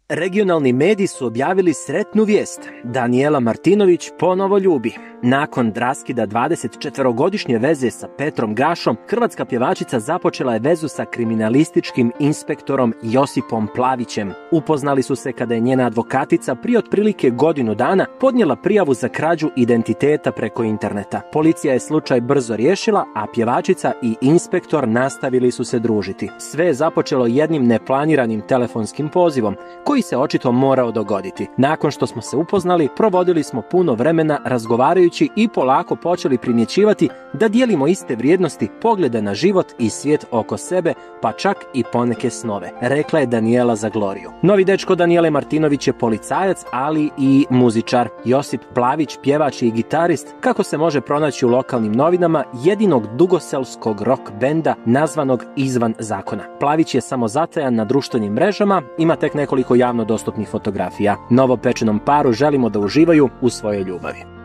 Regionalni mediji su objavili sretnu vijest. Danijela Martinović ponovo ljubi. Nakon raskida 24-godišnje veze sa Petrom Gašom, hrvatska pjevačica započela je vezu sa kriminalističkim inspektorom Josipom Plavićem. Upoznali su se kada je njena advokatica prije otprilike godinu dana podnijela prijavu za krađu identiteta preko interneta. Policija je slučaj brzo riješila, a pjevačica i inspektor nastavili su se družiti. Sve je započelo jednim neplaniranim telefonskim pozivom, koji se očito morao dogoditi. Nakon što smo se upoznali, provodili smo puno vremena razgovarajući i polako počeli primjećivati da dijelimo iste vrijednosti, poglede na život i svijet oko sebe, pa čak i poneke snove, rekla je Danijela za Gloriju. Novi dečko Danijele Martinović je policajac, ali i muzičar. Josip Plavić, pjevač i gitarist, kako se može pronaći u lokalnim novinama, jedinog dugoselskog rock benda nazvanog Izvan zakona. Plavić je samozatajan na društvenim mrežama, ima tek nekoliko javno dostupnih fotografija. Novopečenom paru želimo da uživaju u svojoj ljubavi.